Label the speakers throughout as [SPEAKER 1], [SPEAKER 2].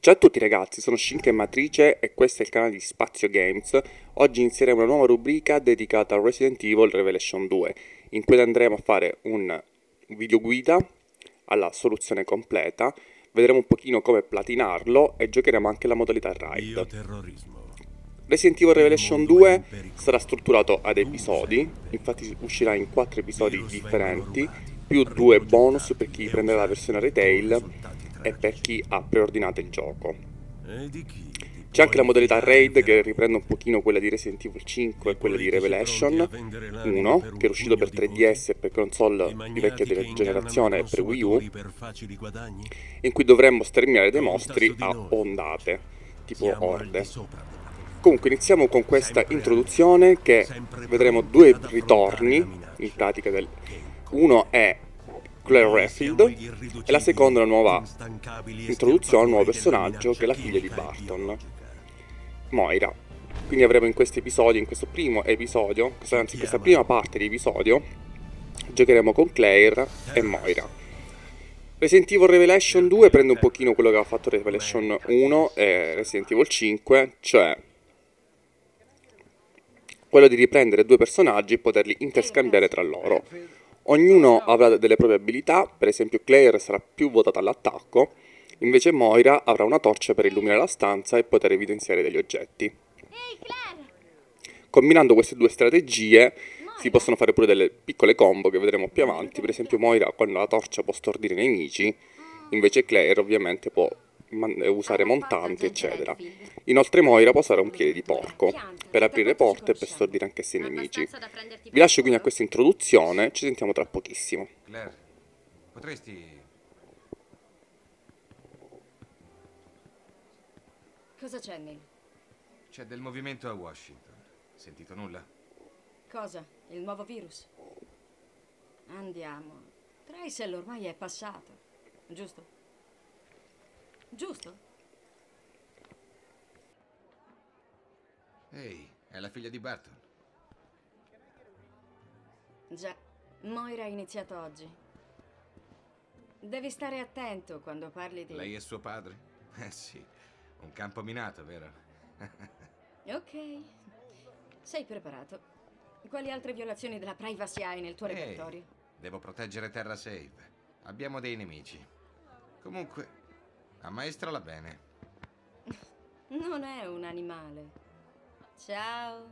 [SPEAKER 1] Ciao a tutti ragazzi, sono Shinka e Matrice e questo è il canale di Spazio Games. Oggi inizieremo una nuova rubrica dedicata a Resident Evil Revelation 2, in cui andremo a fare un video guida alla soluzione completa, vedremo un pochino come platinarlo e giocheremo anche la modalità raid. Resident Evil Revelation 2 sarà strutturato ad episodi, infatti uscirà in 4 episodi differenti, più 2 bonus per chi prenderà la versione retail e per chi ha preordinato il gioco. C'è anche la modalità raid che riprende un pochino quella di Resident Evil 5 e quella di Revelation 1, che era uscito per 3DS e per console di vecchia generazione e per Wii U, in cui dovremmo sterminare dei mostri a ondate, tipo orde. Comunque iniziamo con questa introduzione che vedremo due ritorni, in pratica uno è Claire Redfield e la seconda è una nuova introduzione, un nuovo personaggio che è la figlia di Barton, Moira. Quindi avremo in questo episodio, in questo primo episodio, anzi in questa prima parte di episodio, giocheremo con Claire e Moira. Resident Evil Revelation 2 prende un pochino quello che ha fatto Revelation 1 e Resident Evil 5, cioè quello di riprendere due personaggi e poterli interscambiare tra loro. Ognuno avrà delle proprie abilità, per esempio Claire sarà più votata all'attacco, invece Moira avrà una torcia per illuminare la stanza e poter evidenziare degli oggetti. Combinando queste due strategie si possono fare pure delle piccole combo che vedremo più avanti, per esempio Moira con la torcia può stordire i nemici, invece Claire ovviamente può usare montanti eccetera. Inoltre Moira può usare un piede di porco per aprire porte e per stordire anche se i nemici. Vi lascio quindi a questa introduzione, ci sentiamo tra pochissimo.
[SPEAKER 2] Claire, potresti...
[SPEAKER 3] Cosa c'è, Neil?
[SPEAKER 2] C'è del movimento a Washington. Sentito nulla?
[SPEAKER 3] Cosa? Il nuovo virus? Andiamo. Tracell ormai è passato, giusto? Giusto?
[SPEAKER 2] Ehi, è la figlia di Barton.
[SPEAKER 3] Già, Moira ha iniziato oggi. Devi stare attento quando parli di...
[SPEAKER 2] Lei è suo padre? Sì, un campo minato, vero?
[SPEAKER 3] Ok. Sei preparato? Quali altre violazioni della privacy hai nel tuo repertorio?
[SPEAKER 2] Devo proteggere Terra Safe. Abbiamo dei nemici. Comunque, ammaestrala bene.
[SPEAKER 3] Non è un animale. Ciao.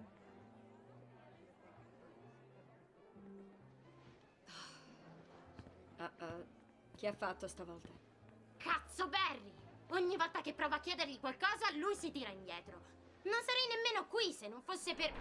[SPEAKER 3] Chi ha fatto stavolta?
[SPEAKER 4] Cazzo, Barry! Ogni volta che provo a chiedergli qualcosa, lui si tira indietro. Non sarei nemmeno qui se non fosse per...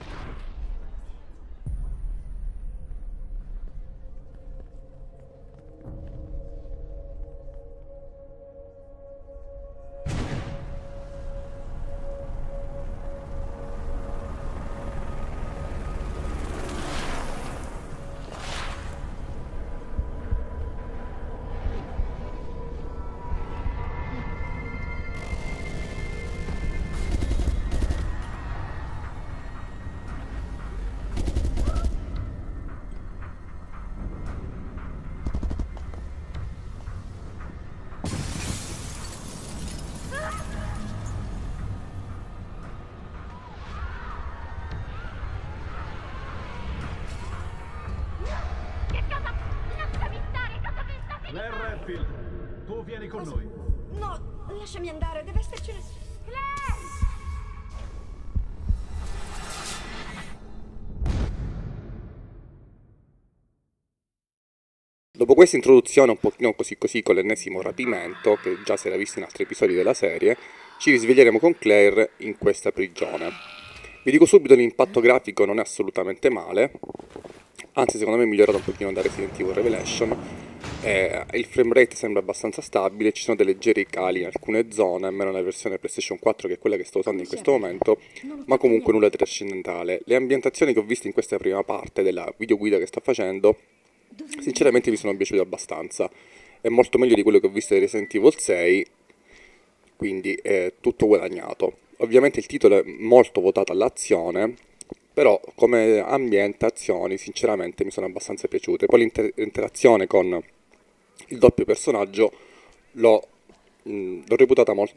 [SPEAKER 5] Claire Redfield, tu vieni con noi.
[SPEAKER 3] No, lasciami andare, deve esserci una...
[SPEAKER 4] Claire!
[SPEAKER 1] Dopo questa introduzione un pochino così con l'ennesimo rapimento, che già si era visto in altri episodi della serie, ci risveglieremo con Claire in questa prigione. Vi dico subito, l'impatto grafico non è assolutamente male, anzi secondo me è migliorato un pochino da Resident Evil Revelation. Il frame rate sembra abbastanza stabile, ci sono dei leggeri cali in alcune zone, almeno nella versione PlayStation 4 che è quella che sto usando in questo momento, ma comunque nulla di trascendentale. Le ambientazioni che ho visto in questa prima parte della videoguida che sto facendo sinceramente mi sono piaciute abbastanza, è molto meglio di quello che ho visto di Resident Evil 6, quindi è tutto guadagnato. Ovviamente il titolo è molto votato all'azione, però come ambientazioni sinceramente mi sono abbastanza piaciute. Poi l'interazione con il doppio personaggio l'ho reputata molto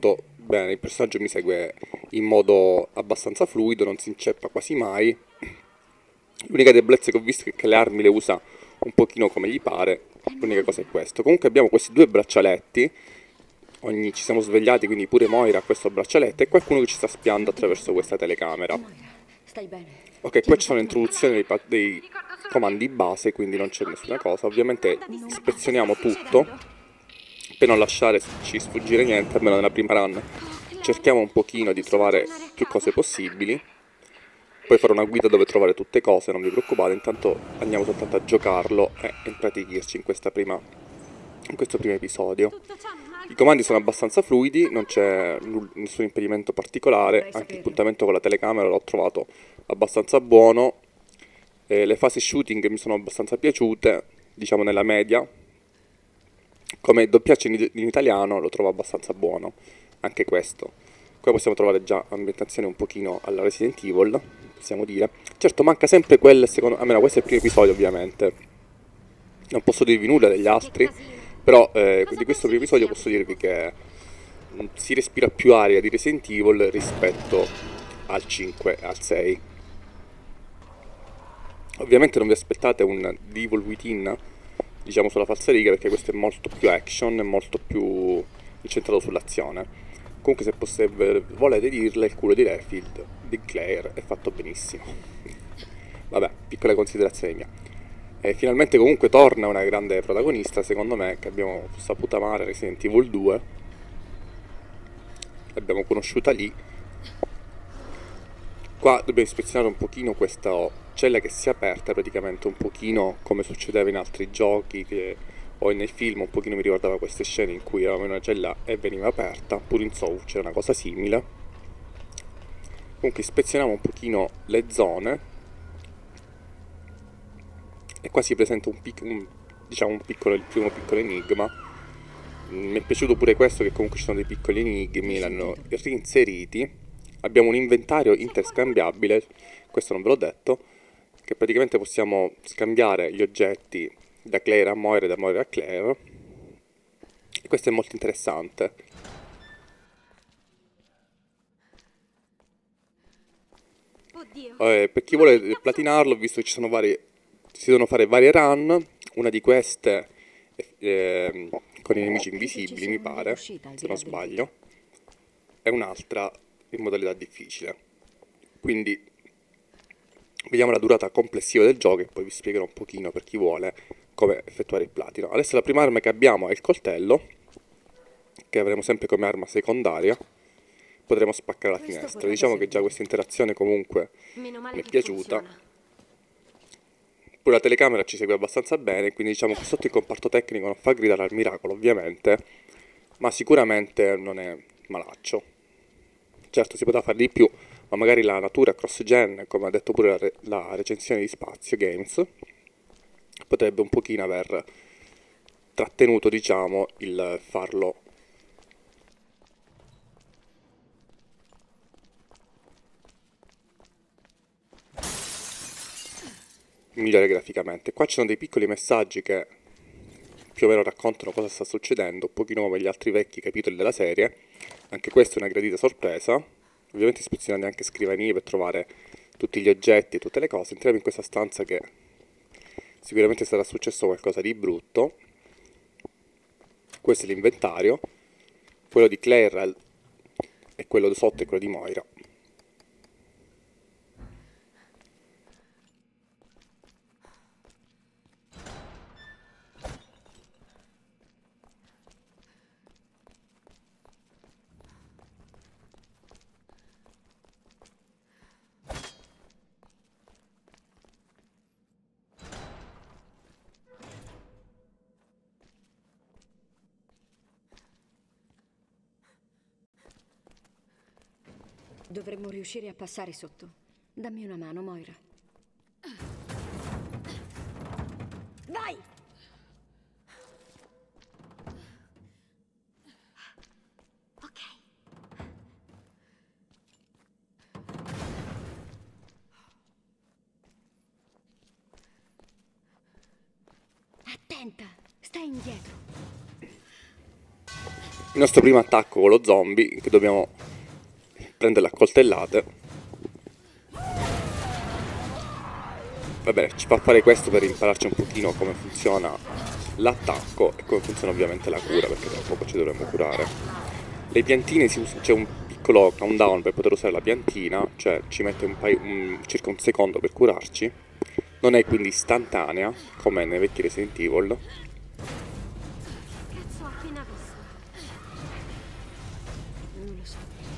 [SPEAKER 1] bene, il personaggio mi segue in modo abbastanza fluido, non si inceppa quasi mai. L'unica debolezza che ho visto è che le armi le usa un pochino come gli pare, l'unica cosa è questo. Comunque abbiamo questi due braccialetti, ci siamo svegliati, quindi pure Moira ha questo braccialetto e qualcuno che ci sta spiando attraverso questa telecamera.
[SPEAKER 3] Stai bene?
[SPEAKER 1] Ok, poi ci sono l'introduzione dei comandi base, quindi non c'è nessuna cosa. Ovviamente ispezioniamo tutto per non lasciarci sfuggire niente, almeno nella prima run. Cerchiamo un pochino di trovare più cose possibili. Poi farò una guida dove trovare tutte cose, non vi preoccupate, intanto andiamo soltanto a giocarlo e impratichirci in questo primo episodio. I comandi sono abbastanza fluidi, non c'è nessun impedimento particolare, anche il puntamento con la telecamera l'ho trovato abbastanza buono, le fasi shooting mi sono abbastanza piaciute, diciamo nella media, come doppiaggio in italiano lo trovo abbastanza buono, anche questo. Qua possiamo trovare già ambientazione un pochino alla Resident Evil, possiamo dire. Certo manca sempre quel, secondo almeno questo è il primo episodio ovviamente, non posso dirvi nulla degli altri, però di questo primo episodio posso dirvi che si respira più aria di Resident Evil rispetto al 5 e al 6. Ovviamente non vi aspettate un The Evil Within, diciamo sulla falsariga, perché questo è molto più action, è molto più incentrato sull'azione. Comunque se volete dirle, il culo di Redfield, di Claire, è fatto benissimo. Vabbè, piccola considerazione mia. E finalmente comunque torna una grande protagonista, secondo me, che abbiamo saputo amare Resident Evil 2. L'abbiamo conosciuta lì. Qua dobbiamo ispezionare un pochino questa cella che si è aperta, praticamente un pochino come succedeva in altri giochi o nei film, un pochino mi ricordava queste scene in cui eravamo in una cella e veniva aperta, pure in Saw c'era una cosa simile. Comunque ispezioniamo un pochino le zone. E qua si presenta il primo piccolo enigma. Mi è piaciuto pure questo, che comunque ci sono dei piccoli enigmi, l'hanno reinseriti. Abbiamo un inventario interscambiabile, questo non ve l'ho detto, che praticamente possiamo scambiare gli oggetti da Claire a Moira e da Moira a Claire. E questo è molto interessante.
[SPEAKER 4] Oddio.
[SPEAKER 1] Per chi vuole platinarlo, visto che ci sono si devono fare varie run, una di queste con i nemici invisibili, mi pare, se non sbaglio, e un'altra in modalità difficile. Quindi vediamo la durata complessiva del gioco e poi vi spiegherò un pochino, per chi vuole, come effettuare il platino. Adesso la prima arma che abbiamo è il coltello, che avremo sempre come arma secondaria. Potremo spaccare la finestra. Diciamo che già questa interazione comunque mi è piaciuta. Pure la telecamera ci segue abbastanza bene, quindi diciamo che sotto il comparto tecnico non fa gridare al miracolo ovviamente, ma sicuramente non è malaccio. Certo si poteva fare di più, ma magari la natura cross-gen, come ha detto pure la recensione di Spazio Games, potrebbe un pochino aver trattenuto, diciamo, il farlo migliore graficamente. Qua ci sono dei piccoli messaggi che più o meno raccontano cosa sta succedendo, un pochino come gli altri vecchi capitoli della serie. Anche questa è una gradita sorpresa. Ovviamente ispezionando anche scrivanie per trovare tutti gli oggetti e tutte le cose. Entriamo in questa stanza che sicuramente sarà successo qualcosa di brutto. Questo è l'inventario. Quello di Claire e quello sotto è quello di Moira.
[SPEAKER 3] Dovremmo riuscire a passare sotto. Dammi una mano, Moira. Vai!
[SPEAKER 4] Ok.
[SPEAKER 3] Attenta! Stai indietro.
[SPEAKER 1] il nostro primo attacco con lo zombie, che dobbiamo prendere a coltellate. Vabbè, ci fa fare questo per impararci un pochino come funziona l'attacco e come funziona ovviamente la cura, perché tra poco ci dovremo curare. Le piantine, c'è un piccolo countdown per poter usare la piantina, cioè ci mette circa un secondo per curarci. Non è quindi istantanea, come nei vecchi Resident Evil.
[SPEAKER 4] Cazzo ho appena visto?
[SPEAKER 3] Non lo so.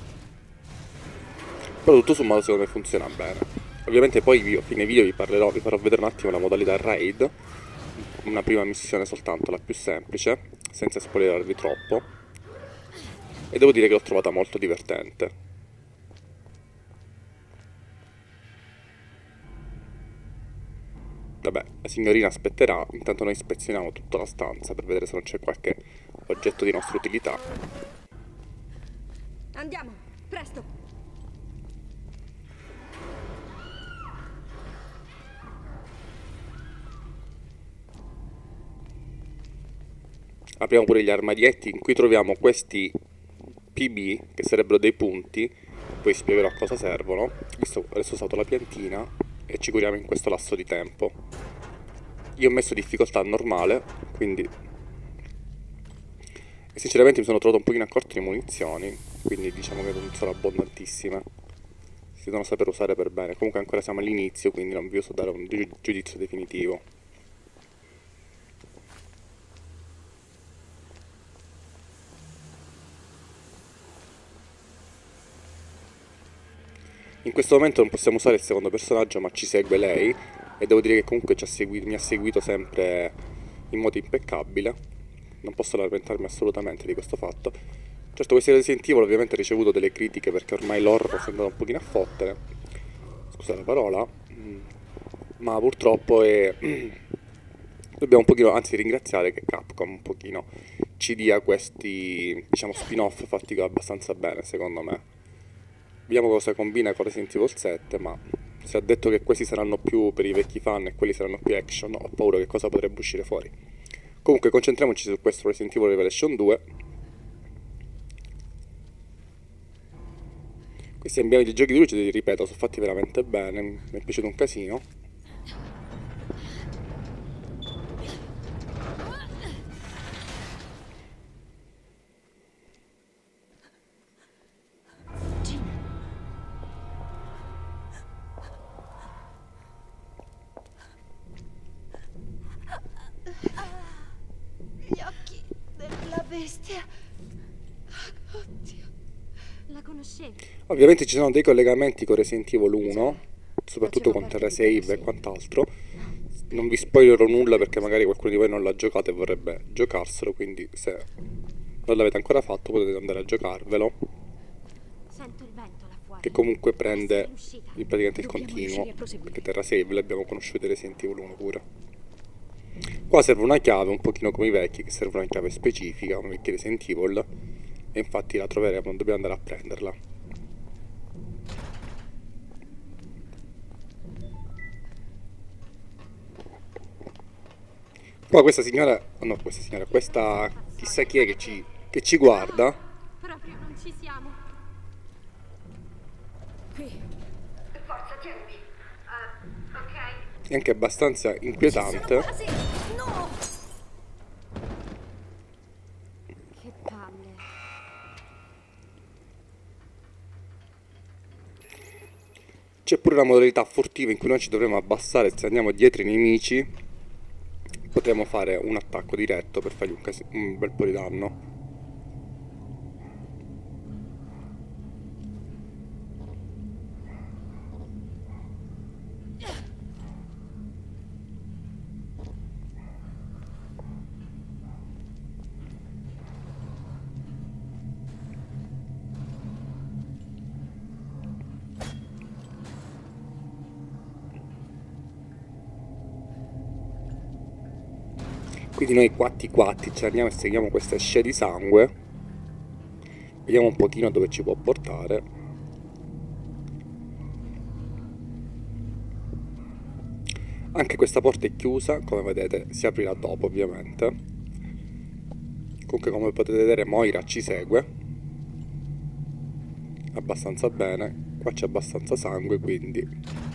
[SPEAKER 1] Però tutto sommato secondo me funziona bene. Ovviamente poi a fine video vi farò vedere un attimo la modalità raid, una prima missione soltanto, la più semplice, senza spoilerarvi troppo. E devo dire che l'ho trovata molto divertente. Vabbè, la signorina aspetterà, intanto noi ispezioniamo tutta la stanza per vedere se non c'è qualche oggetto di nostra utilità.
[SPEAKER 3] Andiamo, presto.
[SPEAKER 1] Apriamo pure gli armadietti in cui troviamo questi PB, che sarebbero dei punti, poi spiegherò a cosa servono. Adesso ho usato la piantina e ci curiamo in questo lasso di tempo. Io ho messo difficoltà normale, quindi... E sinceramente mi sono trovato un pochino a corto di munizioni, quindi diciamo che non sono abbondantissime. Si devono saper usare per bene. Comunque ancora siamo all'inizio, quindi non vi so dare un giudizio definitivo. In questo momento non possiamo usare il secondo personaggio, ma ci segue lei, e devo dire che comunque mi ha seguito sempre in modo impeccabile. Non posso lamentarmi assolutamente di questo fatto. Certo, questi Resident Evil ovviamente ha ricevuto delle critiche perché ormai l'horror si è andato un pochino a fottere, scusate la parola, ma purtroppo dobbiamo un pochino, anzi ringraziare che Capcom un pochino ci dia questi, diciamo, spin-off fatti abbastanza bene, secondo me. Vediamo cosa combina con Resident Evil 7, ma se ha detto che questi saranno più per i vecchi fan e quelli saranno più action, ho paura che cosa potrebbe uscire fuori. Comunque concentriamoci su questo Resident Evil Revelation 2. Questi emblemi di giochi di luce, ripeto, sono fatti veramente bene, mi è piaciuto un casino.
[SPEAKER 4] Gli occhi della bestia. Oddio. La conoscevi?
[SPEAKER 1] Ovviamente ci sono dei collegamenti con Resident Evil 1, soprattutto con Terra Save e quant'altro. Non vi spoilerò nulla perché magari qualcuno di voi non l'ha giocato e vorrebbe giocarselo, quindi se non l'avete ancora fatto potete andare a giocarvelo,
[SPEAKER 4] Sento il vento là fuori.
[SPEAKER 1] che comunque prende praticamente il
[SPEAKER 3] Dobbiamo
[SPEAKER 1] continuo,
[SPEAKER 3] riuscire a proseguire.
[SPEAKER 1] perché Terra Save l'abbiamo conosciuto in Resident Evil 1 pure. Qua serve una chiave, un pochino come i vecchi, che serve una chiave specifica, come i vecchi Resident Evil, e infatti la troveremo, non dobbiamo andare a prenderla. Qua questa signora, no, questa chissà chi è che ci guarda,
[SPEAKER 4] Proprio non ci siamo.
[SPEAKER 3] Qui.
[SPEAKER 4] Forza, tienimi. Ok.
[SPEAKER 1] è anche abbastanza inquietante.
[SPEAKER 3] Quasi. No!
[SPEAKER 4] Che palle.
[SPEAKER 1] C'è pure la modalità furtiva in cui noi ci dovremo abbassare, se andiamo dietro i nemici potremo fare un attacco diretto per fargli un bel po' di danno. Quindi noi quatti ci andiamo e seguiamo questa scia di sangue, vediamo un pochino dove ci può portare. Anche questa porta è chiusa, come vedete si aprirà dopo ovviamente. Comunque, come potete vedere, Moira ci segue abbastanza bene. Qua c'è abbastanza sangue, quindi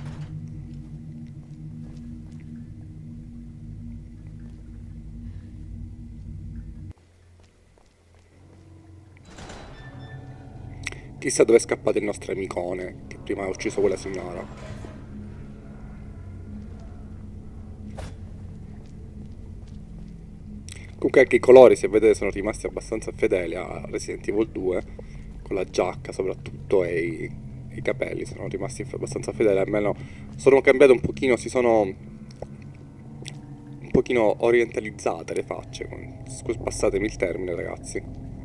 [SPEAKER 1] chissà dove è scappato il nostro amicone che prima ha ucciso quella signora. Comunque anche i colori, se vedete, sono rimasti abbastanza fedeli a Resident Evil 2, con la giacca soprattutto e i capelli sono rimasti abbastanza fedeli, almeno sono cambiate un pochino, si sono un pochino orientalizzate le facce, passatemi il termine, ragazzi.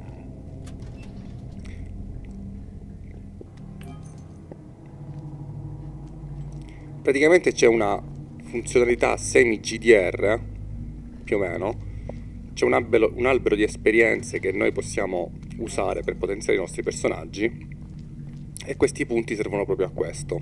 [SPEAKER 1] Praticamente c'è una funzionalità semi GDR, più o meno. C'è un albero di esperienze che noi possiamo usare per potenziare i nostri personaggi, e questi punti servono proprio a questo.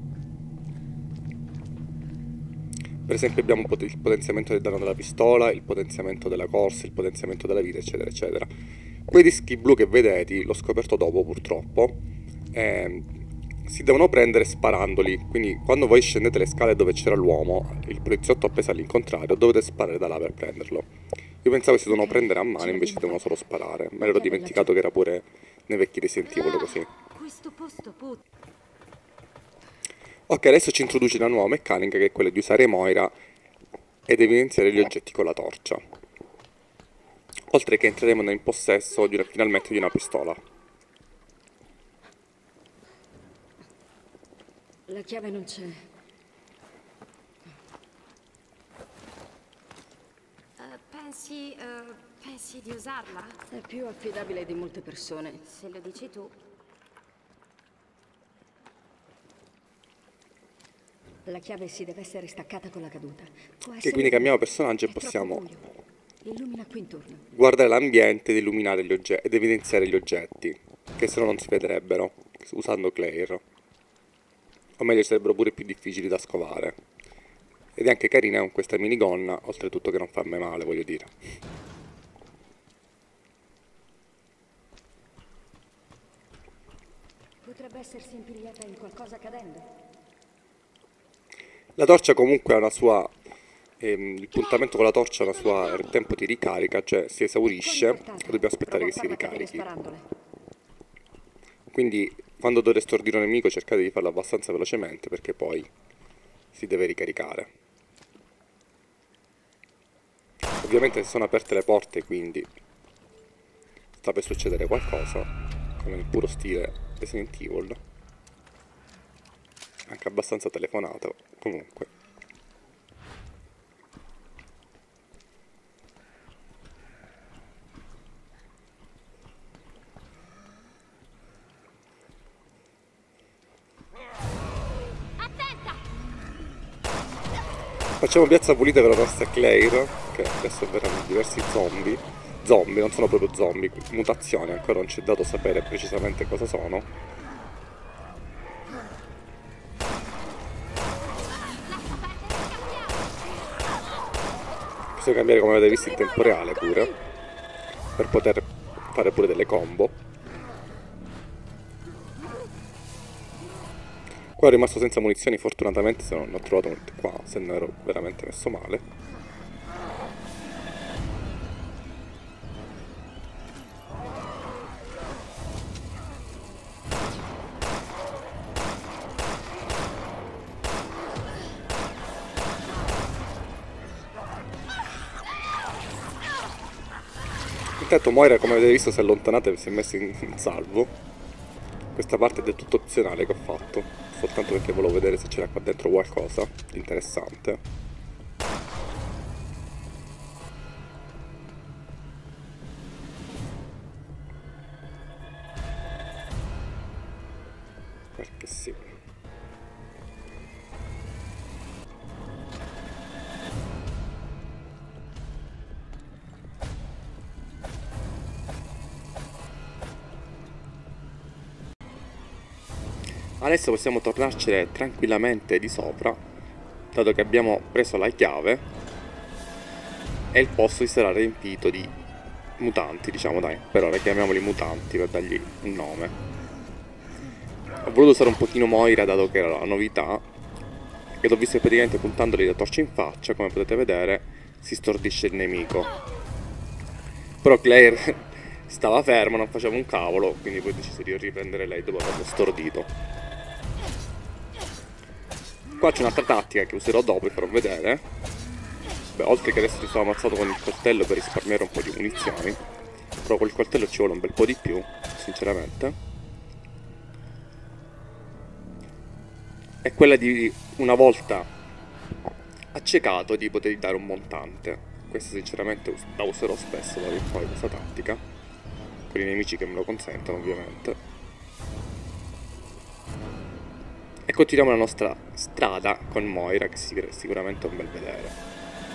[SPEAKER 1] Per esempio abbiamo il potenziamento del danno della pistola, il potenziamento della corsa, il potenziamento della vita, eccetera eccetera. Quei dischi blu che vedete, l'ho scoperto dopo purtroppo, si devono prendere sparandoli, quindi quando voi scendete le scale dove c'era l'uomo, il poliziotto appeso all'incontrario, dovete sparare da là per prenderlo. Io pensavo si devono prendere a mano, invece devono solo sparare. Me l'ero dimenticato che era pure nei vecchi Resident Evil così. Ok, adesso ci introduce una nuova meccanica, che è quella di usare Moira ed evidenziare gli oggetti con la torcia. Oltre che entreremo in possesso finalmente di una pistola.
[SPEAKER 3] La chiave non c'è.
[SPEAKER 4] Pensi di usarla?
[SPEAKER 3] È più affidabile di molte persone.
[SPEAKER 4] Se lo dici tu.
[SPEAKER 3] La chiave si deve essere staccata con la caduta.
[SPEAKER 1] Che quindi cambiamo personaggio e possiamo
[SPEAKER 3] illumina qui intorno.
[SPEAKER 1] guardare l'ambiente ed illuminare gli oggetti ed evidenziare gli oggetti, che se no non si vedrebbero usando Claire. O meglio, sarebbero pure più difficili da scovare. Ed è anche carina con questa minigonna, oltretutto che non fa mai male, voglio dire.
[SPEAKER 3] Potrebbe essersi impigliata in qualcosa cadendo.
[SPEAKER 1] La torcia comunque ha una sua... il puntamento con la torcia ha una sua tempo di ricarica, cioè si esaurisce e dobbiamo aspettare che si ricarichi. Quindi quando dovrete stordire un nemico cercate di farlo abbastanza velocemente, perché poi si deve ricaricare. Ovviamente sono aperte le porte, quindi sta per succedere qualcosa, come nel puro stile Resident Evil. Anche abbastanza telefonato, comunque. Facciamo piazza pulita con la nostra Claire, che adesso verranno diversi zombie. Zombie, non sono proprio zombie, mutazioni, ancora non ci è dato sapere precisamente cosa sono. Possiamo cambiare, come avete visto, in tempo reale pure, per poter fare pure delle combo. Qua ero rimasto senza munizioni, fortunatamente, se non ho trovato molte qua, se non ero veramente messo male. Intanto Moira, come avete visto, si è allontanata e si è messa in salvo. Questa parte è del tutto opzionale che ho fatto, soltanto perché volevo vedere se c'era qua dentro qualcosa di interessante. Perché sì. Adesso possiamo tornarcene tranquillamente di sopra, dato che abbiamo preso la chiave e il posto si sarà riempito di mutanti, diciamo, dai, per ora chiamiamoli mutanti per dargli un nome. Ho voluto usare un pochino Moira dato che era la novità, e l'ho visto praticamente puntandogli la torcia in faccia, come potete vedere, si stordisce il nemico. Però Claire stava ferma, non faceva un cavolo, quindi poi ho deciso di riprendere lei dopo averlo stordito. Qua c'è un'altra tattica che userò dopo e farò vedere. Beh, oltre che adesso ti sono ammazzato con il coltello per risparmiare un po' di munizioni, però col coltello ci vuole un bel po' di più, sinceramente. È quella di, una volta accecato, di poter dare un montante. Questa sinceramente la userò spesso da in poi, questa tattica, con i nemici che me lo consentono, ovviamente. E continuiamo la nostra strada con Moira, che sicuramente è un bel vedere.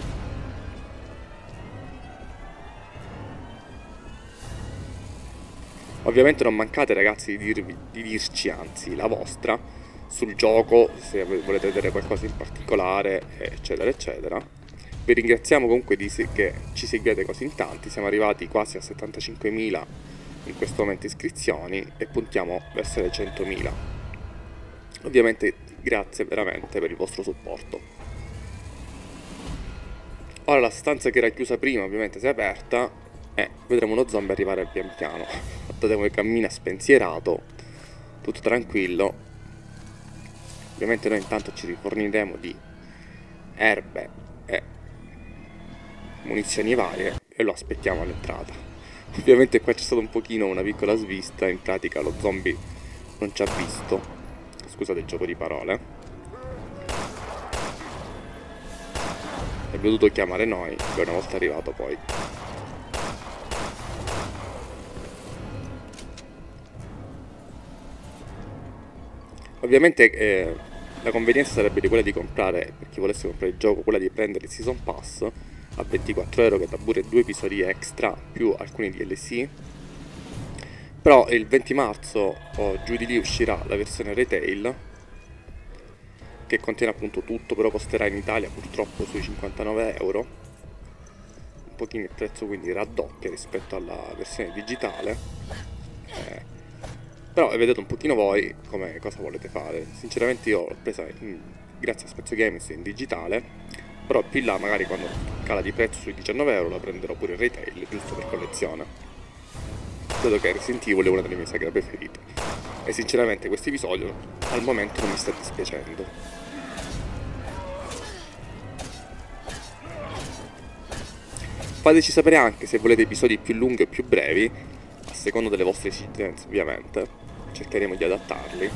[SPEAKER 1] Ovviamente non mancate, ragazzi, di dirci anzi la vostra sul gioco, se volete vedere qualcosa in particolare, eccetera eccetera. Vi ringraziamo comunque che ci seguite così in tanti, siamo arrivati quasi a 75.000 in questo momento iscrizioni e puntiamo verso le 100.000. Ovviamente grazie veramente per il vostro supporto. Ora la stanza che era chiusa prima ovviamente si è aperta e vedremo uno zombie arrivare pian piano. Guardate come cammina spensierato, tutto tranquillo. Ovviamente noi intanto ci riforniremo di erbe e munizioni varie e lo aspettiamo all'entrata. Ovviamente qua c'è stata un pochino una piccola svista, in pratica lo zombie non ci ha visto, scusate il gioco di parole, e abbiamo dovuto chiamare noi, e una volta arrivato poi ovviamente la convenienza sarebbe di quella di comprare, per chi volesse comprare il gioco, quella di prendere il Season Pass a 24 € che dà pure 2 episodi extra più alcuni DLC. Però il 20 marzo o giù di lì uscirà la versione retail, che contiene appunto tutto, però costerà in Italia purtroppo sui 59 €, un pochino il prezzo quindi raddoppia rispetto alla versione digitale. Però vedete un pochino voi come cosa volete fare. Sinceramente io l'ho presa grazie a Spazio Games in digitale, però più in là magari quando cala di prezzo sui 19 € la prenderò pure in retail, giusto per collezione. Dato che Resident Evil è una delle mie sagre preferite e sinceramente questo episodio al momento non mi sta dispiacendo. Fateci sapere anche se volete episodi più lunghi o più brevi, a seconda delle vostre esigenze ovviamente. Cercheremo di adattarli.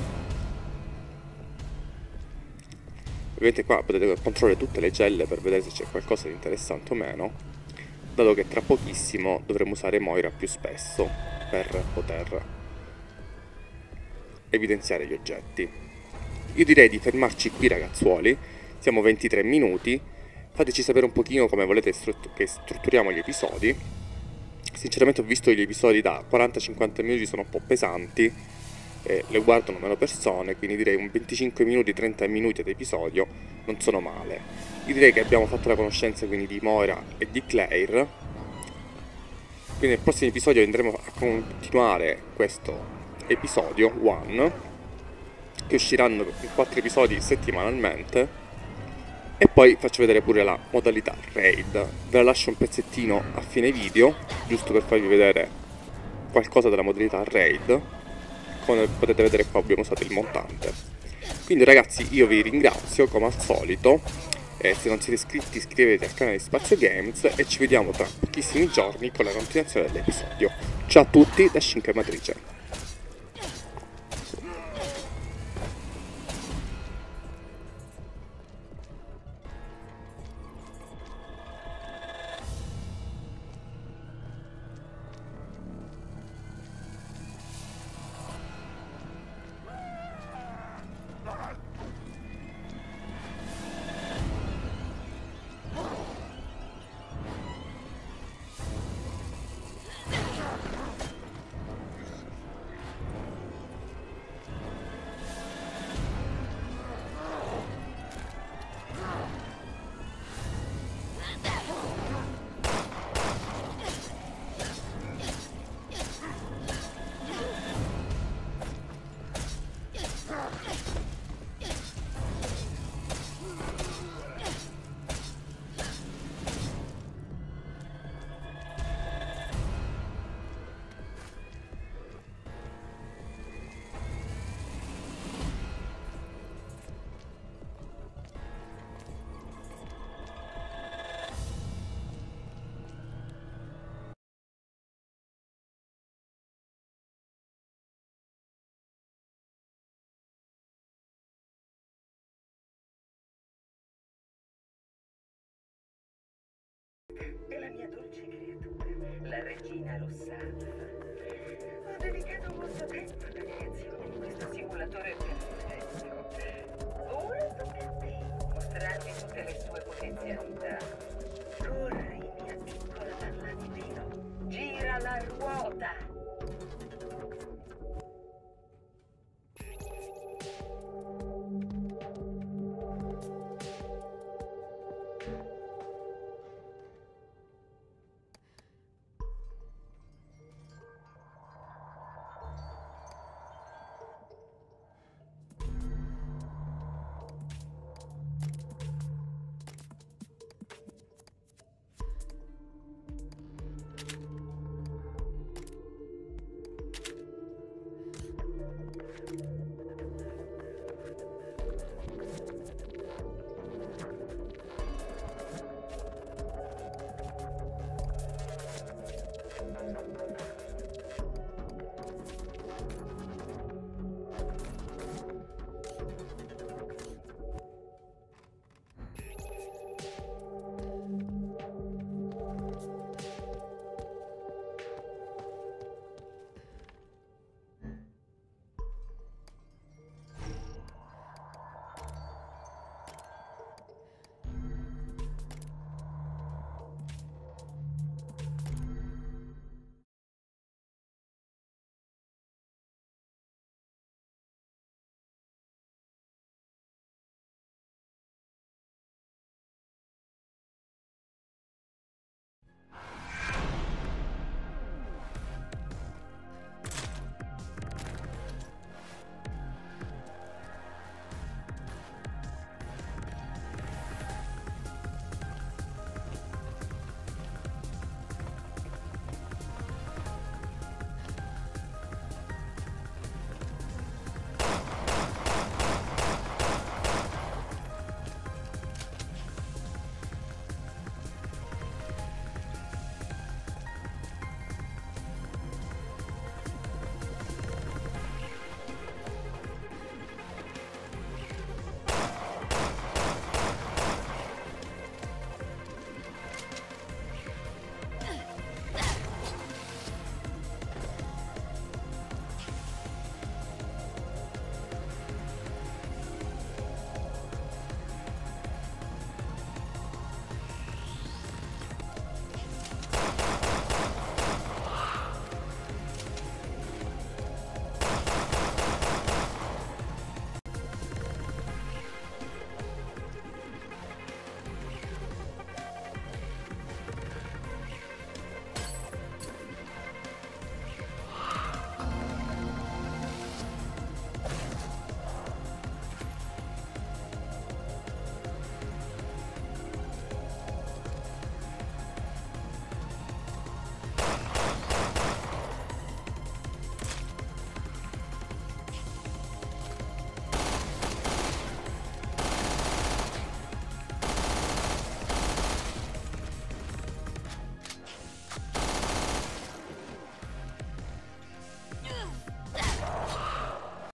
[SPEAKER 1] Ovviamente qua potete controllare tutte le celle per vedere se c'è qualcosa di interessante o meno, dato che tra pochissimo dovremo usare Moira più spesso per poter evidenziare gli oggetti. Io direi di fermarci qui, ragazzuoli, siamo 23 minuti, fateci sapere un pochino come volete che strutturiamo gli episodi. Sinceramente ho visto gli episodi da 40-50 minuti sono un po' pesanti, le guardano meno persone, quindi direi un 25 minuti, 30 minuti ad episodio non sono male. Io direi che abbiamo fatto la conoscenza quindi di Moira e di Claire, quindi nel prossimo episodio andremo a continuare questo episodio 1, che usciranno in 4 episodi settimanalmente, e poi faccio vedere pure la modalità raid. Ve la lascio un pezzettino a fine video, giusto per farvi vedere qualcosa della modalità raid. Come potete vedere qua abbiamo usato il montante. Quindi ragazzi io vi ringrazio come al solito, se non siete iscritti iscrivetevi al canale di Spazio Games e ci vediamo tra pochissimi giorni con la continuazione dell'episodio. Ciao a tutti da Shinkai Matrice.
[SPEAKER 6] della mia dolce creatura, la regina Lossana. Ho dedicato molto tempo alla creazione di questo simulatore perfetto. Ora tocca a te mostrarmi tutte le sue potenzialità.